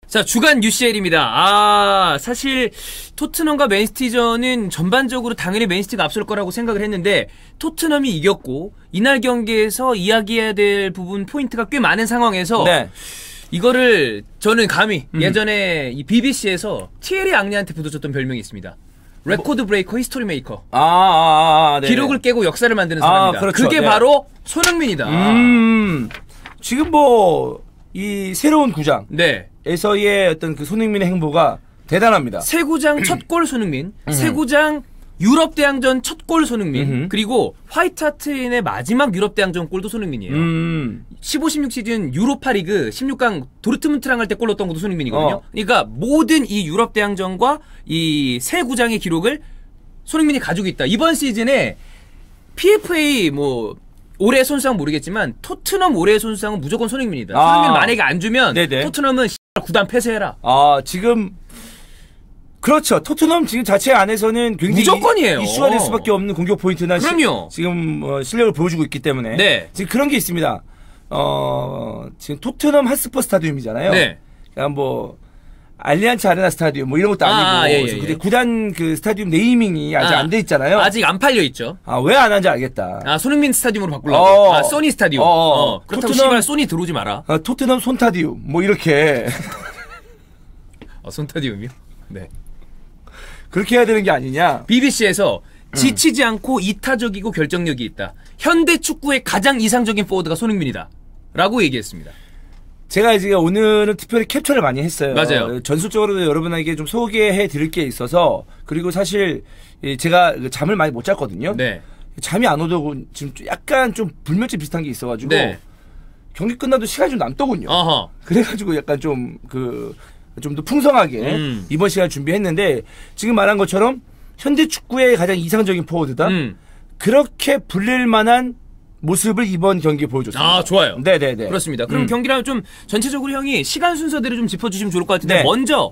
자, 주간 UCL입니다. 사실 토트넘과 맨시티전은 전반적으로 당연히 맨시티가 앞설 거라고 생각을 했는데 토트넘이 이겼고 이날 경기에서 이야기해야 될 부분 포인트가 꽤 많은 상황에서 네. 이거를 저는 감히 예전에 이 BBC에서 티에리 앙리한테 붙여줬던 별명이 있습니다. 레코드 브레이커, 히스토리 메이커. 네. 기록을 깨고 역사를 만드는 사람이다. 그렇죠. 그게 네. 바로 손흥민이다. 지금 뭐 이 새로운 구장. 네. 에서의 어떤 그 손흥민의 행보가 대단합니다. 새 구장 첫 골 손흥민, 새 구장 유럽 대항전 첫 골 손흥민, 그리고 화이트 하트인의 마지막 유럽 대항전 골도 손흥민이에요. 15-16 시즌 유로파리그 16강 도르트문트랑 할 때 골 넣었던 것도 손흥민이거든요. 그러니까 모든 이 유럽 대항전과 이 새 구장의 기록을 손흥민이 가지고 있다. 이번 시즌에 PFA 뭐 올해 손수상 모르겠지만 토트넘 올해 손수상은 무조건 손흥민이다. 손흥민 만약에 안 주면 네네. 토트넘은 구단 폐쇄해라. 지금 그렇죠. 토트넘 지금 자체 안에서는 굉장히 무조건이에요. 이슈가 될 수밖에 없는 공격 포인트나 그럼요. 지금 실력을 보여주고 있기 때문에 네. 지금 그런 게 있습니다. 지금 토트넘 핫스퍼 스타디움이잖아요. 네. 그러니까 뭐 알리안츠 아레나 스타디움 뭐 이런 것도 아니고 근데 구단 그 스타디움 네이밍이 아직 안 돼 있잖아요. 아직 안 팔려 있죠. 왜 안 하는지 알겠다. 손흥민 스타디움으로 바꾸려고. 소니 스타디움. 그렇다고 씨발 소니 들어오지 마라. 토트넘 손타디움 뭐 이렇게. 손타디움이요? 네. 그렇게 해야 되는 게 아니냐. BBC에서 지치지 않고 이타적이고 결정력이 있다. 현대 축구의 가장 이상적인 포워드가 손흥민이다. 라고 얘기했습니다. 제가 이제 오늘은 특별히 캡처를 많이 했어요. 맞아요. 전술적으로도 여러분에게 좀 소개해 드릴 게 있어서 그리고 사실 제가 잠을 많이 못 잤거든요. 네. 잠이 안 오더고 지금 약간 좀 불면증 비슷한 게 있어가지고 네. 경기 끝나도 시간이 좀 남더군요. 그래가지고 약간 좀 더 풍성하게 이번 시간 준비했는데 지금 말한 것처럼 현대 축구의 가장 이상적인 포워드다. 그렇게 불릴 만한 모습을 이번 경기에 보여줬습니다. 좋아요. 네네네. 그렇습니다. 그럼 경기랑 좀 전체적으로 형이 시간 순서대로 좀 짚어주시면 좋을 것 같은데 네. 먼저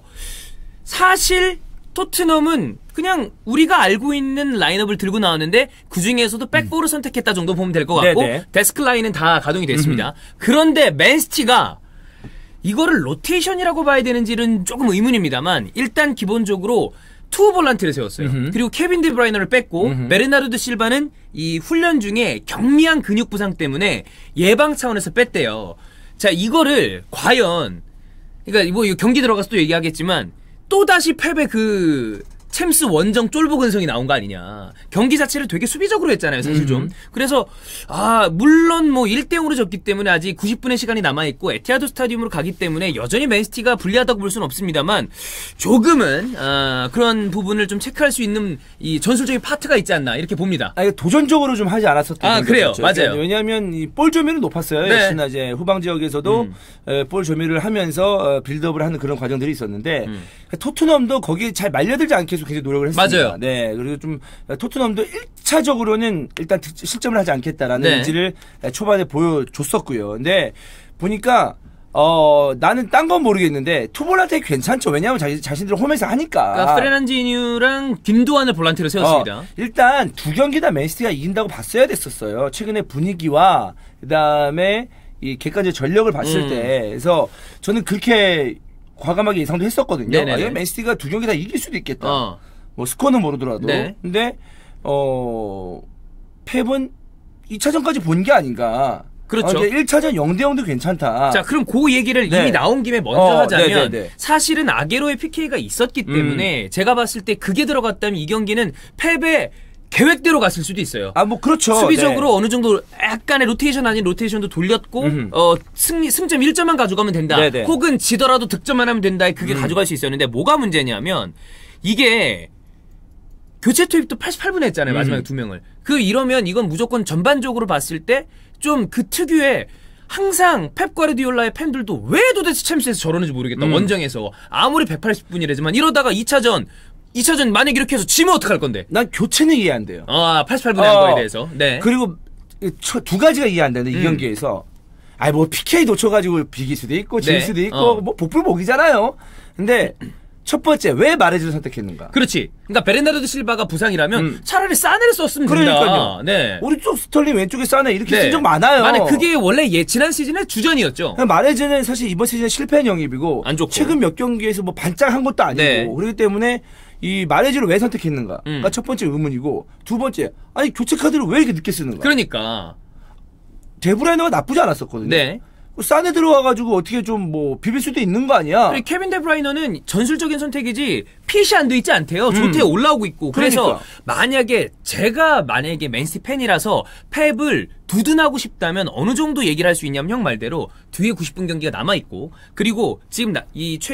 사실 토트넘은 그냥 우리가 알고 있는 라인업을 들고 나왔는데 그 중에서도 백포를 선택했다 정도 보면 될 것 같고 네네. 데스크 라인은 다 가동이 됐습니다. 그런데 맨시티가 이거를 로테이션이라고 봐야 되는지는 조금 의문입니다만 일단 기본적으로 투 볼란트를 세웠어요. 그리고 케빈 드브라이너를 뺐고 베르나르도 실바는 이 훈련 중에 경미한 근육 부상 때문에 예방 차원에서 뺐대요. 자, 이거를 과연 그러니까 뭐 경기 들어가서 또 얘기하겠지만 또다시 패배 챔스 원정 쫄보 근성이 나온 거 아니냐. 경기 자체를 되게 수비적으로 했잖아요, 사실 좀. 그래서 물론 뭐 1대0으로 졌기 때문에 아직 90분의 시간이 남아있고 에티하드 스타디움으로 가기 때문에 여전히 맨시티가 불리하다고 볼 수는 없습니다만 조금은 그런 부분을 좀 체크할 수 있는 이 전술적인 파트가 있지 않나 이렇게 봅니다. 도전적으로 좀 하지 않았었던 그래요. 맞아요. 왜냐하면 이 볼 조밀은 높았어요. 네. 역시나 이제 후방 지역에서도 볼 조밀을 하면서 빌드업을 하는 그런 과정들이 있었는데 토트넘도 거기에 잘 말려들지 않게 굉장히 노력을 했습니다. 맞아요. 네, 그리고 좀 토트넘도 1차적으로는 일단 실점을 하지 않겠다라는 의지를 초반에 보여줬었고요. 근데 보니까 나는 딴 건 모르겠는데 투볼란테 괜찮죠. 왜냐하면 자신들 홈에서 하니까. 그러니까 프레난지뉴랑 김도환을 볼란테로 세웠습니다. 일단 두 경기 다 맨시티가 이긴다고 봤어야 됐었어요. 최근에 분위기와 그다음에 이 객관적 전력을 봤을 때. 그래서 저는 그렇게 과감하게 예상도 했었거든요. 맨시티가 두 경기 다 이길 수도 있겠다. 뭐 스코어는 모르더라도. 네. 근데 펩은 2차전까지 본 게 아닌가. 그렇죠. 1차전 0대0도 괜찮다. 자, 그럼 그 얘기를 이미 나온 김에 먼저 하자면 사실은 아게로의 PK가 있었기 때문에 제가 봤을 때 그게 들어갔다면 이 경기는 펩의 계획대로 갔을 수도 있어요. 뭐 그렇죠. 수비적으로 어느 정도 약간의 로테이션 아닌 로테이션도 돌렸고 승점 1점만 가져가면 된다. 혹은 지더라도 득점만 하면 된다. 그게 가져갈 수 있었는데 뭐가 문제냐면 이게 교체 투입도 88분에 했잖아요. 마지막에 두 명을. 이러면 이건 무조건 전반적으로 봤을 때 좀 그 특유의 항상 펩 과르디올라의 팬들도 왜 도대체 챔스에서 저러는지 모르겠다. 원정에서 아무리 180분이라지만 이러다가 2차전 만약 이렇게 해서 지면 어떡할 건데? 난 교체는 이해 안 돼요. 88분에 한 거에 대해서. 네. 그리고 두 가지가 이해 안 되는데 이 경기에서 뭐 PK 놓쳐가지고 비길 수도 있고 질 수도 있고 뭐 복불복이잖아요. 근데 첫 번째 왜 마레즈를 선택했는가? 그렇지. 그러니까 베르나르도 실바가 부상이라면 차라리 사네를 썼으면 그러니까요. 된다. 네. 오른쪽 스털링 왼쪽에 사네 이렇게 쓴 적 많아요. 그게 원래 지난 시즌의 주전이었죠. 마레즈는 사실 이번 시즌 실패한 영입이고 안 좋고. 최근 몇 경기에서 뭐 반짝한 것도 아니고 그렇기 때문에 이 마레즈를 왜 선택했는가가 첫 번째 의문이고 두 번째 아니 교체 카드를 왜 이렇게 늦게 쓰는가? 그러니까 데브라이너가 나쁘지 않았었거든요. 네. 싸네 들어와가지고 어떻게 좀 뭐 비빌 수도 있는 거 아니야? 케빈 데브라이너는 전술적인 선택이지 핏이 안 돼 있지 않대요. 조태에 올라오고 있고. 그래서 제가 만약에 맨시티 팬이라서 펩을 두둔하고 싶다면 어느 정도 얘기를 할 수 있냐면 형 말대로 뒤에 90분 경기가 남아 있고 그리고 지금 한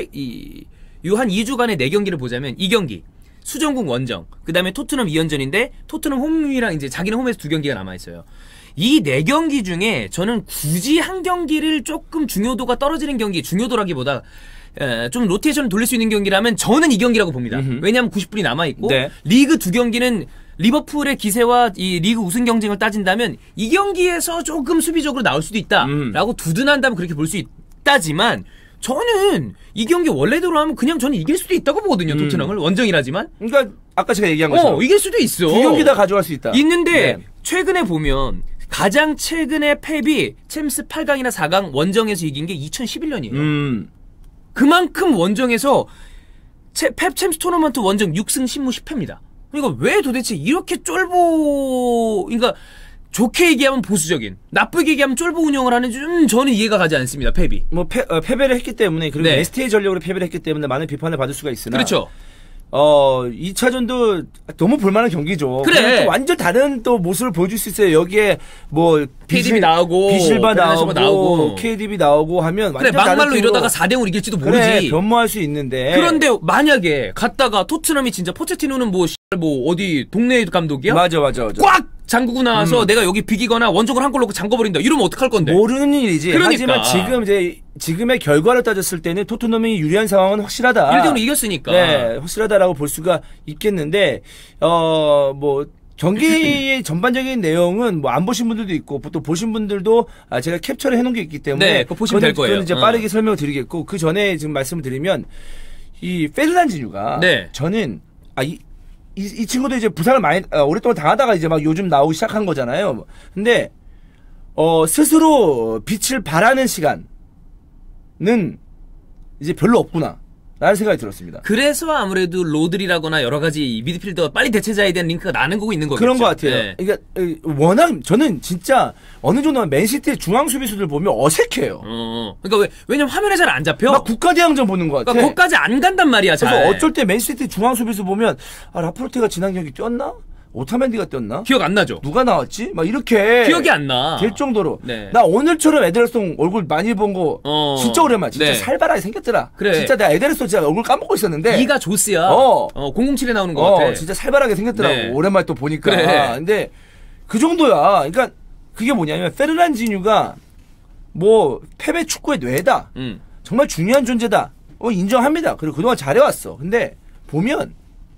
2주간의 4경기를 보자면 이 경기 수정국 원정 그다음에 토트넘 2연전인데 토트넘 홈이랑 이제 자기는 홈에서 2경기가 남아 있어요. 이 4경기 중에 저는 굳이 한 경기를 조금 중요도가 떨어지는 경기, 중요도라기보다 좀 로테이션을 돌릴 수 있는 경기라면 저는 이 경기라고 봅니다. 왜냐하면 90분이 남아있고 리그 2경기는 리버풀의 기세와 이 리그 우승 경쟁을 따진다면 이 경기에서 조금 수비적으로 나올 수도 있다라고 두둔한다면 그렇게 볼 수 있다지만 저는 이 경기 원래대로 하면 그냥 저는 이길 수도 있다고 보거든요. 토트넘을 원정이라지만. 그러니까 아까 제가 얘기한 것처럼 이길 수도 있어. 2경기 다 가져갈 수 있다. 있는데 최근에 보면 가장 최근에 펩이 챔스 8강이나 4강 원정에서 이긴 게 2011년이에요. 그만큼 원정에서 펩 챔스 토너먼트 원정 6승 10무 10패입니다. 그러니까 왜 도대체 이렇게 그러니까 좋게 얘기하면 보수적인, 나쁘게 얘기하면 쫄보 운영을 하는지 저는 이해가 가지 않습니다. 펩이. 패배를 했기 때문에 그리고 ST의 전력으로 패배를 했기 때문에 많은 비판을 받을 수가 있으나 그렇죠. 2차전도 너무 볼만한 경기죠. 그래. 또 완전 다른 또 모습을 보여줄 수 있어요. 여기에 뭐 KDB 나오고 비실바 나오고 KDB 나오고 하면 그래 막말로 이러다가 4대0으로 이길지도 모르지. 그래, 변모할 수 있는데. 그런데 만약에 갔다가 토트넘이 진짜 포체티노는 뭐 어디 동네 감독이야? 맞아. 꽉 잠그고 나와서 내가 여기 비기거나 원정을 한 골 넣고 잠궈버린다. 이러면 어떡할 건데? 모르는 일이지. 그러니까. 하지만 지금의 결과를 따졌을 때는 토트넘이 유리한 상황은 확실하다. 1대0으로 이겼으니까. 네, 확실하다라고 볼 수가 있겠는데, 경기의 전반적인 내용은 뭐 안 보신 분들도 있고, 또 보신 분들도 제가 캡처를 해놓은 게 있기 때문에. 그거 보시면 될 거예요. 그건 이제 빠르게 설명을 드리겠고, 그 전에 지금 말씀을 드리면, 이 페르난지뉴가 저는, 이 친구도 이제 부상을 많이 오랫동안 당하다가 이제 막 요즘 나오기 시작한 거잖아요. 근데 스스로 빛을 발하는 시간은 이제 별로 없구나 라는 생각이 들었습니다. 그래서 아무래도 로드리라거나 여러 가지 미드필더가 빨리 대체자에 대한 링크가 나는 거고 있는 거겠죠. 그런 것 같아요. 그러니까 워낙 저는 진짜 어느 정도 맨시티의 중앙 수비수들 보면 어색해요. 그러니까 왜냐면 화면에 잘 안 잡혀. 막 국가대항전 보는 것 같아. 그러니까 거기까지 안 간단 말이야. 잘. 그래서 어쩔 때 맨시티 중앙 수비수 보면 라포르테가 지난 경기 뛰었나? 오타멘디가 뛰었나? 기억 안 나죠? 누가 나왔지? 막 이렇게 기억이 안 나. 될 정도로. 나 오늘처럼 에데르송 얼굴 많이 본 거 진짜 오랜만에 진짜 살벌하게 생겼더라. 그래. 진짜 내가 에데르송 진짜 얼굴 까먹고 있었는데. 이가 조스야. 007에 나오는 거 같아. 진짜 살벌하게 생겼더라고. 오랜만에 또 보니까. 근데 그 정도야. 그러니까 그게 뭐냐면 페르난지뉴가 뭐 펩의 축구의 뇌다. 정말 중요한 존재다. 인정합니다. 그리고 그동안 잘해왔어. 근데 보면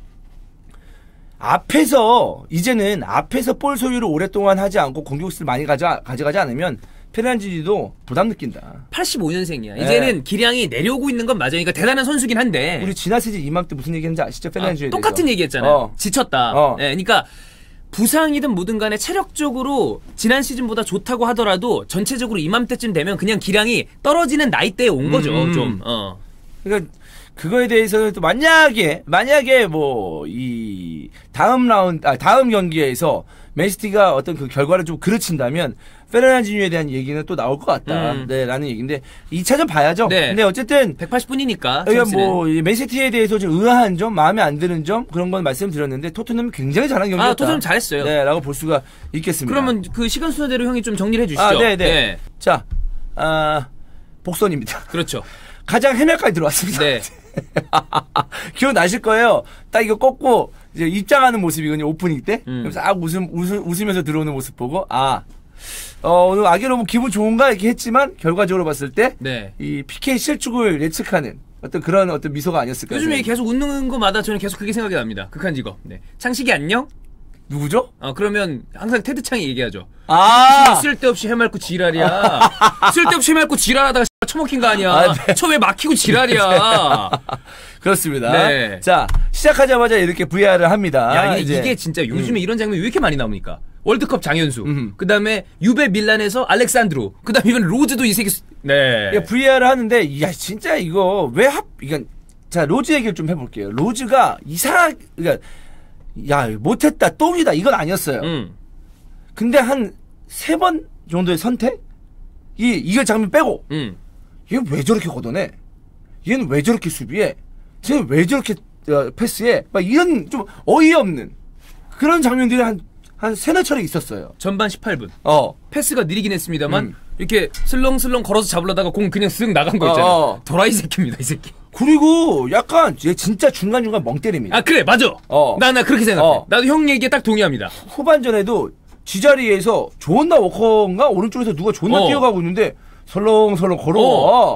이제는 앞에서 볼 소유를 오랫동안 하지 않고 공격수를 많이 가져가지 않으면 페르난지뉴도 부담 느낀다. 85년생이야. 이제는 기량이 내려오고 있는 건 맞아요. 그러니까 대단한 선수긴 한데. 우리 지난 시즌 이맘때 무슨 얘기했는지 아시죠? 페르난지뉴에 대해서. 똑같은 얘기했잖아요. 지쳤다. 그러니까 부상이든 뭐든 간에 체력적으로 지난 시즌보다 좋다고 하더라도 전체적으로 이맘때쯤 되면 그냥 기량이 떨어지는 나이대에 온 거죠. 좀. 그러니까 그거에 대해서는 또 만약에 뭐 다음 경기에서 맨시티가 어떤 그 결과를 좀 그르친다면 페르난지뉴에 대한 얘기는 또 나올 것 같다. 라는 얘기인데 2차전 봐야죠. 근데 어쨌든 180분이니까. 그러니까 뭐 맨시티에 대해서 좀 의아한 점, 마음에 안 드는 점 그런 건 말씀드렸는데 토트넘이 굉장히 잘한 경기였다. 토트넘 잘했어요. 라고 볼 수가 있겠습니다. 그러면 그 시간 순서대로 형이 좀 정리를 해주시죠. 네. 자, 복선입니다. 그렇죠. 가장 해멸까지 들어왔습니다. 기억나실 거예요. 딱 이거 꺾고 이제 입장하는 모습이거든요. 오프닝 때. 그래서 웃으면서 들어오는 모습 보고 오늘 아게로 기분 좋은가 이렇게 했지만 결과적으로 봤을 때 이 PK 실축을 예측하는 그런 미소가 아니었을까. 요즘에 계속 웃는 거마다 저는 계속 그게 생각이 납니다. 극한 직업. 창식이 안녕? 누구죠? 그러면 항상 테드 창이 얘기하죠. 쓸데없이 해맑고 지랄이야. 쓸데없이 해맑고 지랄하다가 처먹힌 거 아니야. 네. 처음에 막히고 지랄이야. 그렇습니다. 네. 자, 시작하자마자 이렇게 VR을 합니다. 야, 이게 진짜 요즘에 이런 장면이 왜 이렇게 많이 나옵니까? 월드컵 장현수, 그 다음에 유베 밀란에서 알렉산드로, 그 다음에 이번 로즈도 이 새끼, 네. VR을 하는데, 야, 진짜 이거, 이건, 자, 로즈 얘기를 좀 해볼게요. 로즈가 그러니까, 야, 못했다, 똥이다, 이건 아니었어요. 근데 한 3번 정도의 선택? 이거 장면 빼고, 얘는 왜 저렇게 걷어내? 얘는 왜 저렇게 수비해? 쟤는 왜 저렇게 패스해? 막 이런 좀 어이없는 그런 장면들이 한 3-4차례 있었어요. 전반 18분. 패스가 느리긴 했습니다만, 이렇게 슬렁슬렁 걸어서 잡으려다가 공 그냥 쓱 나간 거 있잖아요. 도라이 새끼입니다, 이 새끼. 그리고 약간 얘 진짜 중간중간 멍 때립니다. 그래, 맞아. 나 그렇게 생각해. 나도 형 얘기에 딱 동의합니다. 후반전에도 지자리에서 존나 워커인가 오른쪽에서 누가 존나 뛰어가고 있는데 설렁설렁 걸어와.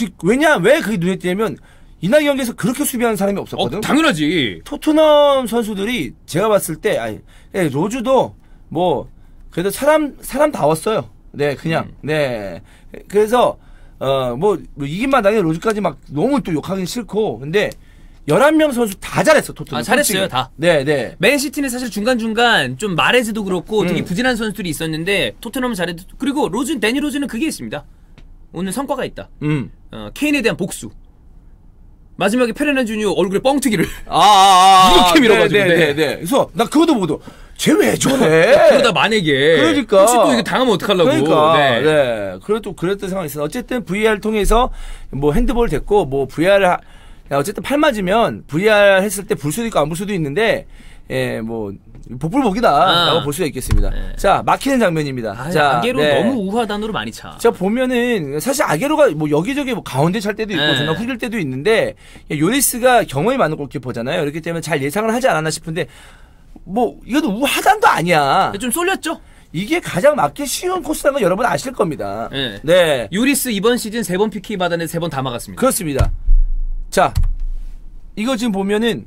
왜 그게 눈에 띄냐면 이날 경기에서 그렇게 수비하는 사람이 없었거든. 당연하지. 토트넘 선수들이 제가 봤을 때 로즈도 뭐 그래도 사람다웠어요. 네, 그냥. 네. 그래서 뭐 이긴 마당에 로즈까지 막 너무 또 욕하긴 싫고. 근데 11명 선수 다 잘했어, 토트넘. 잘했어요, 솔직히. 다. 네. 맨시티는 사실 중간중간 좀 마레즈도 그렇고 되게 부진한 선수들이 있었는데 토트넘은 잘했고, 그리고 데니 로즈는 그게 있습니다. 오늘 성과가 있다. 케인에 대한 복수. 마지막에 페르난 주니어 얼굴에 뻥튀기를 이렇게 밀어가지고. 네. 그래서 나 그것도 보고 쟤 왜 저래? 그러다 만약에 그러니까 혹시 또 이거 당하면 어떡하려고. 그러니까 네. 그래도 그랬던 상황이 있어. 어쨌든 VR 통해서 뭐 핸드볼 됐고 뭐 VR 어쨌든 팔 맞으면 VR 했을 때 불 수도 있고 안 불 수도 있는데 뭐 복불복이다라고 볼 수가 있겠습니다. 네. 자, 막히는 장면입니다. 자, 아게로 너무 우하단으로 많이 차. 자, 보면은 사실 아게로가 뭐 여기저기 뭐 가운데 찰 때도 있고 정말 후릴 때도 있는데 요리스가 경험이 많은 골키퍼잖아요. 그렇기 때문에 잘 예상을 하지 않았나 싶은데 뭐 이것도 우하단도 아니야. 좀 쏠렸죠? 이게 가장 맞기 쉬운 코스라는 건 여러분 아실 겁니다. 네. 요리스 이번 시즌 3번 PK 받았는데 3번 다 막았습니다. 그렇습니다. 자, 이거 지금 보면은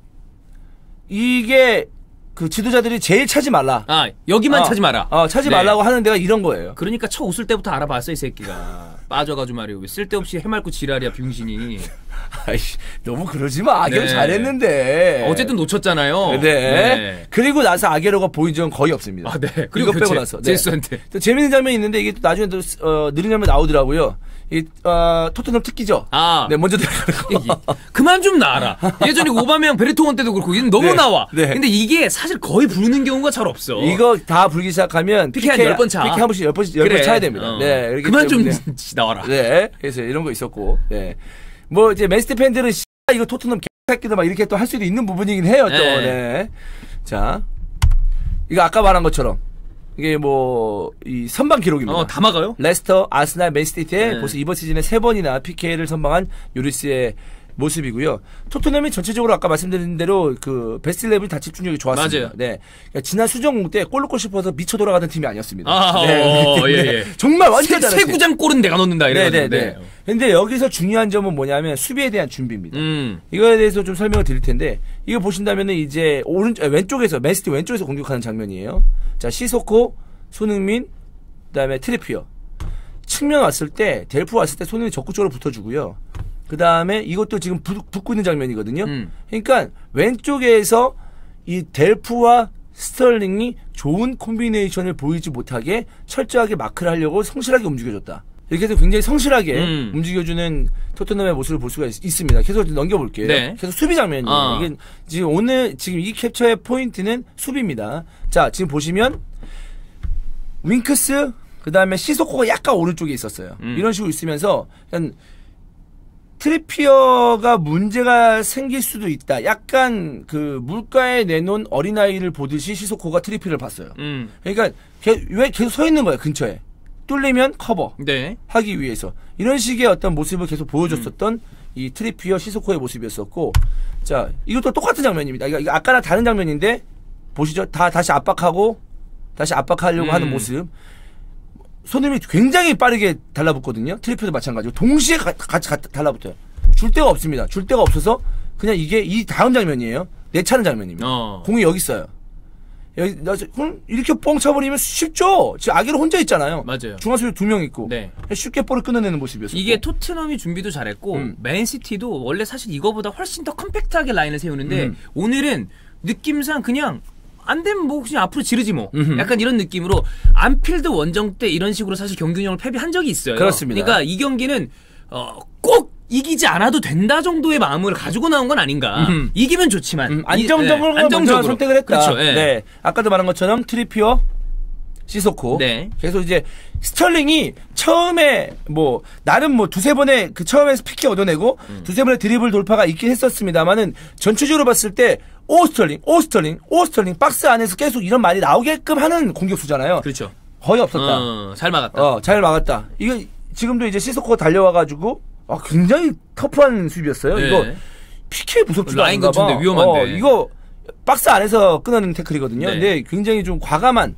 이게 그 지도자들이 제일 차지 말라. 여기만 차지 마라. 차지 말라고 하는 데가 이런 거예요. 그러니까 쳐 웃을 때부터 알아봤어, 이 새끼가. 빠져가지고 말이야. 왜 쓸데없이 해맑고 지랄이야, 병신이. 아이씨, 너무 그러지 마. 아게로 잘했는데. 어쨌든 놓쳤잖아요. 네. 그리고 나서 아게로가 보인 적은 거의 없습니다. 네. 그리고 빼고 나서. 제수한테. 또 재밌는 장면이 있는데 이게 또 나중에 또 느린 장면 나오더라고요. 토트넘 특기죠. 네, 먼저 들어가는 거. 그만 좀 나와라. 예전에 오바메양 베르통원 때도 그렇고, 이는 너무 나와. 근데 이게 사실 거의 부르는 경우가 잘 없어. 이거 다 불기 시작하면 PK 한 10번 차. PK 한 번씩 10번 차야 됩니다. 네. 그만 좀 나와라. 네. 그래서 이런 거 있었고. 네. 뭐 이제 맨시티 팬들은 이거 토트넘 개새끼다 막 이렇게 또 할 수도 있는 부분이긴 해요. 또. 네. 자. 이거 아까 말한 것처럼 이게 뭐 이 선방 기록입니다. 다 막아요? 레스터, 아스날, 맨시티에 벌써 이번 시즌에 3번이나 PK를 선방한 요리스의 모습이고요. 토트넘이 전체적으로 아까 말씀드린 대로 그 베스트 11 다 집중력이 좋았습니다. 맞아요. 네. 그러니까 지난 수정공 때 골 넣고 싶어서 미쳐 돌아가던 팀이 아니었습니다. 예. 정말 완전 잘했어요. 세 구장 골은 내가 넣는다 이래가지고. 네. 근데 여기서 중요한 점은 뭐냐면 수비에 대한 준비입니다. 이거에 대해서 좀 설명을 드릴 텐데 이거 보신다면은 이제 왼쪽에서 맨시티 왼쪽에서 공격하는 장면이에요. 자, 시소코, 손흥민, 그다음에 트리피어. 측면 왔을 때 델프 왔을 때 손흥민이 적극적으로 붙어주고요. 그 다음에 이것도 지금 붙고 있는 장면이거든요. 그러니까 왼쪽에서 이 델프와 스털링이 좋은 콤비네이션을 보이지 못하게 철저하게 마크를 하려고 성실하게 움직여줬다. 이렇게 해서 굉장히 성실하게 움직여주는 토트넘의 모습을 볼 수가 있습니다. 계속 넘겨볼게요. 네. 계속 수비 장면이에요. 이게 지금 이 캡처의 포인트는 수비입니다. 자, 지금 보시면 윙크스, 그 다음에 시소코가 약간 오른쪽에 있었어요. 이런 식으로 있으면서 그냥 트리피어가 문제가 생길 수도 있다. 약간 그 물가에 내놓은 어린아이를 보듯이 시소코가 트리피어를 봤어요. 그러니까 왜 계속 서 있는 거야, 근처에. 뚫리면 커버 하기 위해서. 이런 식의 어떤 모습을 계속 보여줬었던 이 트리피어 시소코의 모습이었었고, 자, 이것도 똑같은 장면입니다. 이거 아까랑 다른 장면인데 보시죠. 다시 압박하려고 하는 모습. 손흥민이 굉장히 빠르게 달라붙거든요. 트리피어도 마찬가지고 동시에 같이 달라붙어요. 줄 데가 없습니다. 줄 데가 없어서 그냥 이게 이 다음 장면이에요. 내차는 장면입니다. 공이 여기 있어요. 이렇게 뻥 차버리면 쉽죠. 지금 아기로 혼자 있잖아요. 맞아요. 중앙수비 2명 있고 네. 쉽게 볼을 끊어내는 모습이었어요. 이게 토트넘이 준비도 잘했고 맨시티도 원래 사실 이거보다 훨씬 더 컴팩트하게 라인을 세우는데 오늘은 느낌상 그냥 안 되면 뭐 그냥 앞으로 지르지 뭐. 약간 이런 느낌으로 안필드 원정 때 이런 식으로 사실 경기운영을 패배한 적이 있어요. 그렇습니다. 그러니까 이 경기는 꼭 이기지 않아도 된다 정도의 마음을 가지고 나온 건 아닌가. 이기면 좋지만 안정적으로 선택을 했다. 그렇죠. 네. 아까도 말한 것처럼 트리피어, 시소코. 네. 계속 이제 스털링이 처음에 뭐 나름 뭐 두세 번의 그 처음에서 피키 얻어내고 두세 번의 드리블 돌파가 있긴 했었습니다만은 전체적으로 봤을 때 오스털링 박스 안에서 계속 이런 말이 나오게끔 하는 공격수잖아요. 그렇죠. 거의 없었다. 잘 막았다. 잘 막았다. 이거 지금도 이제 시소코가 달려와가지고 굉장히 터프한 수비였어요. 네. 이거 PK 무섭지도 라인 근처인데 위험한데. 이거 박스 안에서 끊어내는 태클이거든요. 네. 근데 굉장히 좀 과감한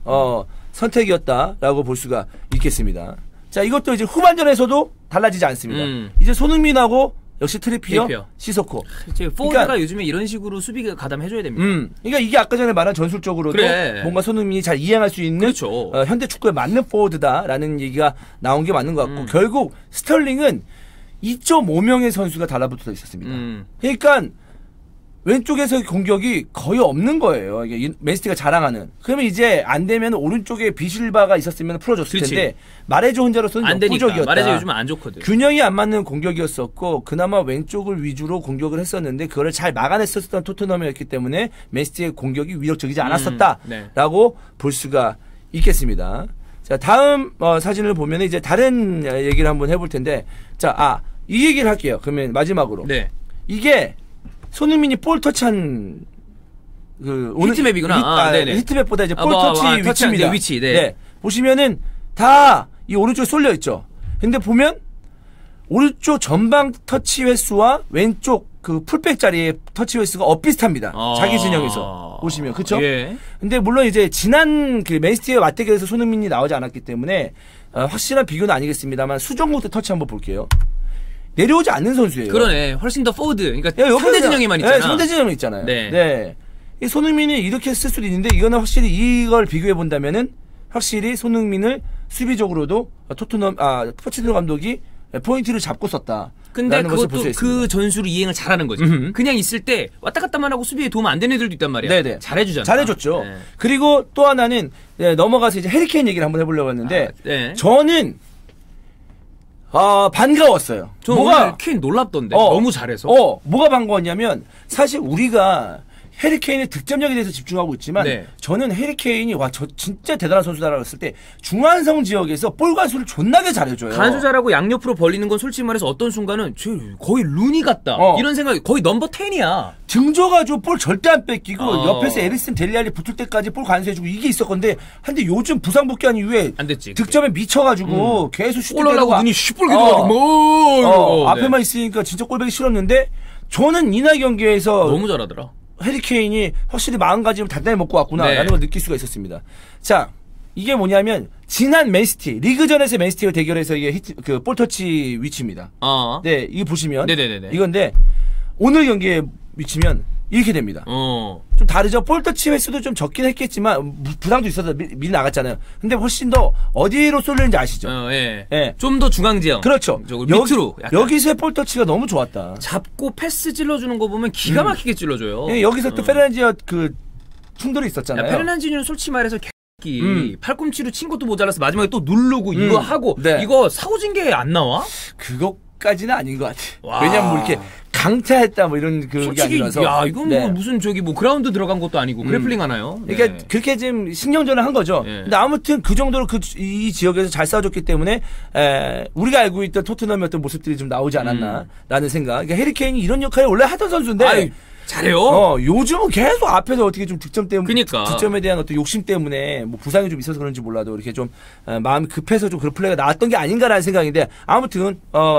선택이었다라고 볼 수가 있겠습니다. 자, 이것도 이제 후반전에서도 달라지지 않습니다. 이제 손흥민하고 역시 트리피어. 시소코. 포워드가 그러니까, 요즘에 이런 식으로 수비가 가담해줘야 됩니다. 그러니까 이게 아까 전에 말한 전술적으로도 뭔가 손흥민이 잘 이행할 수 있는 그렇죠. 현대 축구에 맞는 포워드다라는 얘기가 나온 게 맞는 것 같고 결국 스털링은 2.5명의 선수가 달라붙어 있었습니다. 그러니까 왼쪽에서의 공격이 거의 없는 거예요. 이게 맨시티가 자랑하는. 그러면 이제 안 되면 오른쪽에 비실바가 있었으면 풀어줬을 텐데 마레즈 혼자로서는 안 되니까. 역부족이었다. 마레즈 요즘 안 좋거든. 균형이 안 맞는 공격이었었고 그나마 왼쪽을 위주로 공격을 했었는데 그거를 잘 막아냈었던 토트넘이었기 때문에 맨시티의 공격이 위력적이지 않았었다라고 볼 수가 있겠습니다. 자, 다음 사진을 보면 이제 다른 얘기를 한번 해볼 텐데 자, 이 얘기를 할게요. 그러면 마지막으로. 네. 이게 손흥민이 볼 터치한 오늘 히트맵이구나. 히트맵보다 이제 볼 터치 위치입니다. 위치. 네. 네. 보시면은 다 이 오른쪽에 쏠려 있죠. 근데 보면 오른쪽 전방 터치 횟수와 왼쪽 그 풀백 자리의 터치 횟수가 엇비슷합니다. 자기 진영에서 보시면 그렇죠? 예. 근데 물론 이제 지난 그 맨시티의 맞대결에서 손흥민이 나오지 않았기 때문에 확실한 비교는 아니겠습니다만 수정국 때 터치 한번 볼게요. 내려오지 않는 선수예요. 그러네. 훨씬 더 포워드. 그러니까 상대 진영에만 있잖아. 네, 상대 진영에 있잖아요. 네. 이 손흥민이 이렇게 쓸 수도 있는데 이거는 확실히 이걸 비교해 본다면은 확실히 손흥민을 수비적으로도 토트넘 포체티노 감독이 포인트를 잡고 썼다. 근데 그것도 그 전술을 이행을 잘하는 거지. 그냥 있을 때 왔다 갔다만 하고 수비에 도움 안 되는 애들도 있단 말이야. 네네. 잘해주잖아. 잘해줬죠. 네. 그리고 또 하나는 넘어가서 이제 해리케인 얘기를 한번 해보려고 했는데 저는 반가웠어요. 뭐가 케인 놀랍던데. 너무 잘해서. 뭐가 반가웠냐면 사실 우리가 해리케인의 득점력에 대해서 집중하고 있지만 저는 해리케인이 저 진짜 대단한 선수다라고 했을 때 중앙성 지역에서 볼 관수를 존나게 잘해줘요. 간수 잘하고 양옆으로 벌리는 건 솔직히 말해서 어떤 순간은 거의 루니 같다. 이런 생각이 거의 넘버 10이야. 등져가지고 볼 절대 안 뺏기고 옆에서 에리슨 델리알리 붙을 때까지 볼 관수해주고 이게 있었건데 근데 요즘 부상 복귀한 이후에 안 됐지. 득점에 미쳐가지고 계속 슛 올라가고 눈이 시뻘개져가지고 앞에만 있으니까 진짜 꼴보기 싫었는데 저는 이날 경기에서 너무 잘하더라. 해리케인이 확실히 마음가짐을 단단히 먹고 왔구나라는 걸 느낄 수가 있었습니다. 자, 이게 뭐냐면 지난 맨시티 리그전에서 맨시티와 대결해서 이게 그 볼터치 위치입니다. 네, 이거 보시면 이건데 오늘 경기의 위치면 이렇게 됩니다. 좀 다르죠. 볼터치 횟수도 좀 적긴 했겠지만 부상도 있어서 미리 나갔잖아요. 근데 훨씬 더 어디로 쏠리는지 아시죠? 좀 더 중앙 지형. 그렇죠. 밑으로. 여기서의 볼터치가 너무 좋았다. 잡고 패스 찔러주는 거 보면 기가 막히게 찔러줘요. 여기서 또 페르난지와 그 충돌이 있었잖아요. 페르난지는 솔직히 말해서 팔꿈치로 친 것도 모자라서 마지막에 또 누르고 이거 하고 이거 사고진 게 안 나와? 그것까지는 아닌 것 같아. 왜냐면 뭐 이렇게 강타했다 뭐 이런 그게 아니라서. 야 이건 뭐 무슨 그라운드 들어간 것도 아니고 그래플링 하나요? 그러니까 그렇게 지금 신경전을 한 거죠. 근데 아무튼 그 정도로 이 지역에서 잘 싸워줬기 때문에 우리가 알고 있던 토트넘의 어떤 모습들이 좀 나오지 않았나라는 생각. 그러니까 해리케인이 이런 역할을 원래 하던 선수인데. 잘해요. 요즘은 계속 앞에서 어떻게 좀 그러니까. 득점에 대한 어떤 욕심 때문에 뭐 부상이 좀 있어서 그런지 몰라도 이렇게 좀 마음이 급해서 좀 그런 플레이가 나왔던 게 아닌가라는 생각인데 아무튼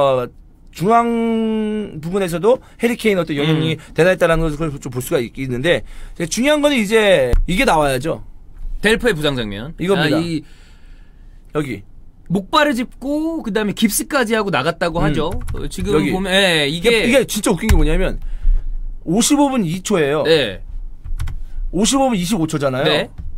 중앙 부분에서도 해리케인 어떤 영향이 대단했다라는 것을 좀 볼 수가 있는데 중요한 거는 이제 이게 나와야죠. 델프의 부상 장면. 이겁니다. 여기. 목발을 짚고 그다음에 깁스까지 하고 나갔다고 하죠. 지금 여기. 보면 이게 진짜 웃긴 게 뭐냐면 55분 2초예요. 55분 25초잖아요.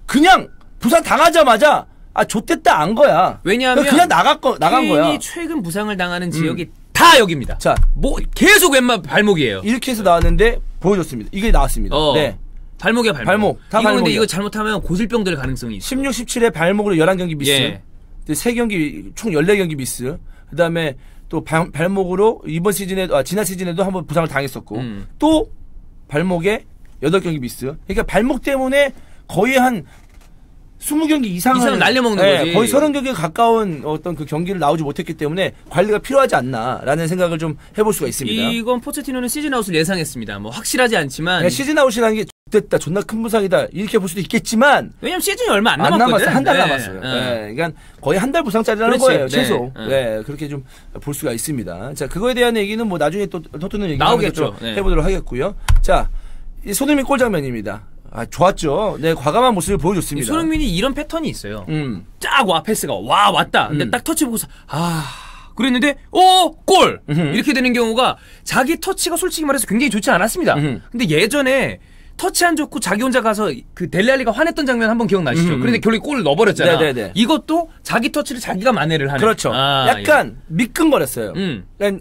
그냥 부상 당하자마자 좆됐다 안 거야. 왜냐하면 그냥 나간 거야. 케인이 최근 부상을 당하는 지역이 다 여기입니다. 자, 뭐 계속 왼발 발목이에요. 이렇게 해서 나왔는데 보여줬습니다. 이게 나왔습니다. 네. 발목이야, 발목. 다 이거 발목이야. 근데 이거 잘못하면 고질병 될 가능성이 있어. 16, 17에 발목으로 11경기 미스. 예. 3경기, 총 14경기 미스. 그 다음에 또 발목으로 이번 시즌에, 지난 시즌에도 한번 부상을 당했었고, 또 발목에 8경기 미스. 그러니까 발목 때문에 거의 한 20경기 이상은 날려먹는 거지. 거의 30경기에 가까운 어떤 그 경기를 나오지 못했기 때문에 관리가 필요하지 않나라는 생각을 좀 해볼 수가 있습니다. 이건 포체티노는 시즌 아웃을 예상했습니다. 뭐 확실하지 않지만 시즌 아웃이라는 게 됐다, 존나 큰 부상이다 이렇게 볼 수도 있겠지만 왜냐면 시즌이 얼마 안 남았거든. 한 달 남았어요. 네. 그러니까 거의 한 달 부상짜리라는 거예요. 최소. 네. 그렇게 좀 볼 수가 있습니다. 자, 그거에 대한 얘기는 뭐 나중에 또 토트넘 얘기 나오겠죠. 해보도록 하겠고요. 자, 이 손흥민 골 장면입니다. 좋았죠. 네, 과감한 모습을 보여줬습니다. 손흥민이 이런 패턴이 있어요. 쫙 와, 패스가 왔다. 근데 딱 터치 보고서 그랬는데 골! 이렇게 되는 경우가 자기 터치가 솔직히 말해서 굉장히 좋지 않았습니다. 근데 예전에 터치 안 좋고 자기 혼자 가서 그 델리알리가 화냈던 장면 한번 기억나시죠? 그런데 결국에 골을 넣어버렸잖아. 네네네. 이것도 자기 터치를 자기가 만회를 하는. 그렇죠. 약간 미끈거렸어요. 그러니까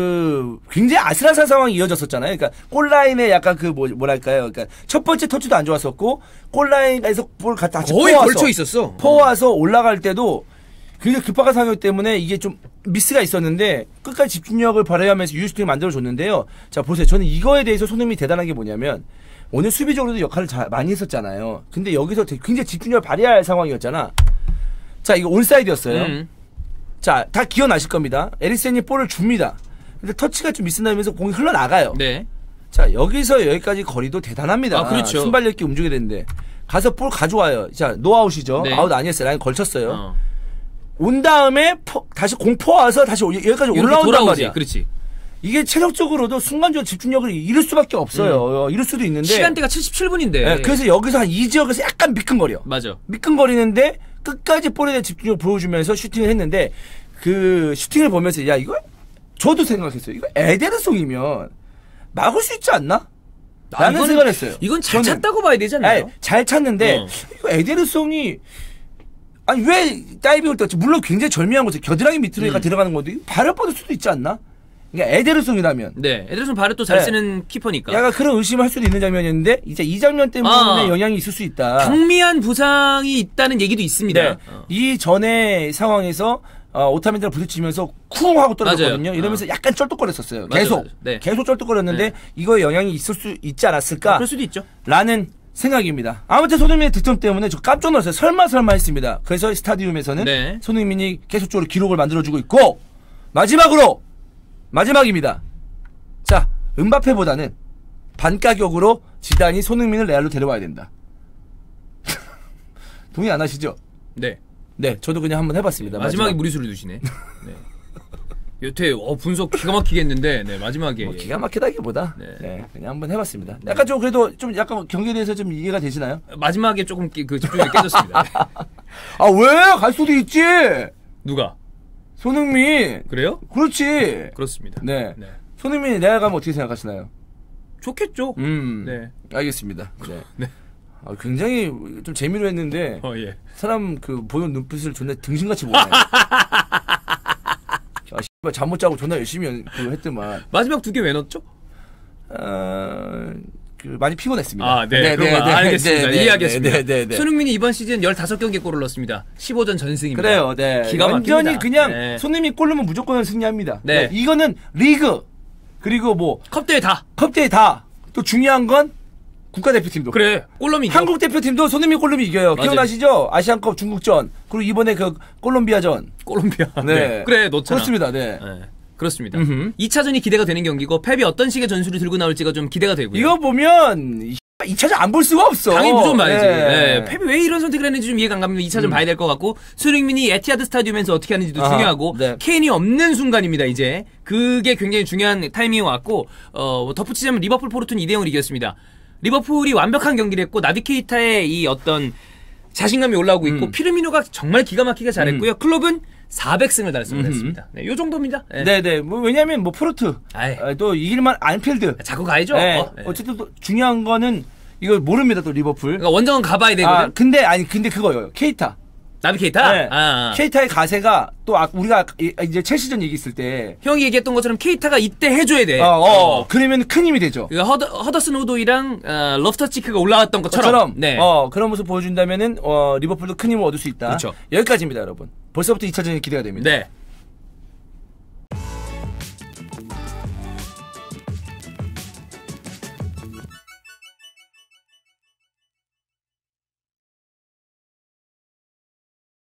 굉장히 아슬아슬한 상황이 이어졌었잖아요. 그러니까 골라인에 약간 뭐랄까요. 그러니까 첫 번째 터치도 안 좋았었고 골라인에서 볼 갖다 거의 걸쳐 있었어. 퍼와서 올라갈 때도 굉장히 급박한 상황이기 때문에 이게 좀 미스가 있었는데 끝까지 집중력을 발휘하면서 유효슈팅을 만들어줬는데요. 자, 보세요. 저는 이거에 대해서 손흥민이 대단한 게 뭐냐면 오늘 수비적으로도 역할을 많이 했었잖아요. 근데 여기서 굉장히 집중력을 발휘할 상황이었잖아. 자, 이거 온사이드였어요. 자, 다 기억나실 겁니다. 에릭센이 볼을 줍니다. 근데 터치가 좀 미스나면서 공이 흘러나가요. 네. 자, 여기서 여기까지 거리도 대단합니다. 그렇죠. 순발력 있게 움직여야 되는데 가서 볼 가져와요. 자, 노아웃이죠. 네. 아웃 아니었어요. 라인 걸쳤어요. 온 다음에 다시 공포 와서 다시 여기까지 올라온단 말이야. 그렇지. 이게 체력적으로도 순간적으로 집중력을 잃을 수밖에 없어요. 잃을 수도 있는데 시간대가 77분인데. 네, 그래서 여기서 한 이 지역에서 약간 미끈거려. 맞아. 미끈거리는데 끝까지 볼에 대한 집중력을 보여주면서 슈팅을 했는데 그 슈팅을 보면서 야, 이거 저도 생각했어요. 이거 에데르송이면 막을 수 있지 않나? 라는 생각을 했어요. 이건 잘 찼다고 봐야 되잖아요. 아니, 잘 찼는데 이거 에데르송이 아니 왜 다이빙을 떴지? 물론 굉장히 절묘한 거죠. 겨드랑이 밑으로 들어가는 건데 발을 뻗을 수도 있지 않나? 그러니까 에데르송이라면. 네, 에데르송 발을 또 잘 쓰는 키퍼니까. 약간 그런 의심을 할 수도 있는 장면이었는데 이제 이 장면 때문에 영향이 있을 수 있다. 경미한 부상이 있다는 얘기도 있습니다. 네. 이 전에 상황에서 오타멘드랑 부딪히면서 쿵 하고 떨어졌거든요. 맞아요. 이러면서 약간 쩔뚝거렸었어요. 맞아요. 계속. 네. 계속 쩔뚝거렸는데 이거에 영향이 있을 수 있지 않았을까? 그럴 수도 있죠. 라는 생각입니다. 아무튼 손흥민의 득점 때문에 저 깜짝 놀랐어요. 설마 했습니다. 그래서 스타디움에서는 손흥민이 계속적으로 기록을 만들어주고 있고 마지막입니다. 자, 음바페보다는 반가격으로 지단이 손흥민을 레알로 데려와야 된다. 동의 안 하시죠? 네. 네, 저도 그냥 한번 해봤습니다. 마지막에 무리수를 두시네. 네. 여태 분석 기가 막히게 했는데 마지막에 기가 막히다기보다 그냥 한번 해봤습니다. 약간 좀 그래도 좀 약간 경기에 대해서 좀 이해가 되시나요? 마지막에 조금 그 집중력이 깨졌습니다. 왜? 갈 수도 있지. 누가? 손흥민. 그래요? 그렇지. 그렇습니다. 네. 손흥민이 레알 가면 어떻게 생각하시나요? 좋겠죠. 네. 알겠습니다. 네. 네. 굉장히 좀 재미로 했는데 예. 사람 보는 눈빛을 존나 등신같이 보네. 잠 못 자고 존나 열심히 했더만. 마지막 2개 왜 넣었죠? 많이 피곤했습니다. 네. 알겠습니다. 이해하겠습니다. 네. 손흥민이 이번 시즌 15경기에 골을 넣었습니다. 15전 전승입니다. 그래요. 네. 기가 막힙니다. 완전히 그냥 손흥민 골 넣으면 무조건 승리합니다. 네. 이거는 리그 그리고 컵대회 다. 또 중요한 건 국가대표팀도. 그래. 골럼이 이겨. 한국 대표팀도 손흥민 골럼이 이겨요. 맞아요. 기억나시죠? 아시안컵 중국전. 그리고 이번에 그 콜롬비아전. 네. 그래, 놓잖아. 그렇습니다. 네. 그렇습니다. 2차전이 기대가 되는 경기고 펩이 어떤 식의 전술을 들고 나올지가 좀 기대가 되고요. 이거 보면 2차전 안 볼 수가 없어. 당연히 무조건 봐야지. 네. 펩이 왜 이런 선택을 했는지 좀 이해가 안 갑니다. 2차전 봐야 될 것 같고 손흥민이 에티하드 스타디움에서 어떻게 하는지도 중요하고 케인이 없는 순간입니다. 이제 그게 굉장히 중요한 타이밍이 왔고 덧붙이자면 리버풀 포르투는 2대0으로 이겼습니다. 리버풀이 완벽한 경기를 했고 나비 케이타의 이 어떤 자신감이 올라오고 있고 피르미노가 정말 기가 막히게 잘했고요. 클럽은 400승을 달성했습니다. 네, 요 정도입니다. 네. 왜냐면 포르투 또 이길만 안필드 자꾸 가야죠. 어쨌든 또 중요한 거는 이거 모릅니다 또 리버풀. 그러니까 원정은 가봐야 되거든. 근데 그거요. 케이타. 나비 케이타? 네. 케이타의 가세가 또 우리가 이제 첼시전 얘기했을 때 형이 얘기했던 것처럼 케이타가 이때 해줘야 돼. 그러면 큰 힘이 되죠. 허더슨 호도이랑 러프터치크가 올라왔던 것처럼. 네. 그런 모습 보여준다면은 리버풀도 큰 힘을 얻을 수 있다. 그렇죠. 여기까지입니다, 여러분. 벌써부터 2차전이 기대가 됩니다. 네.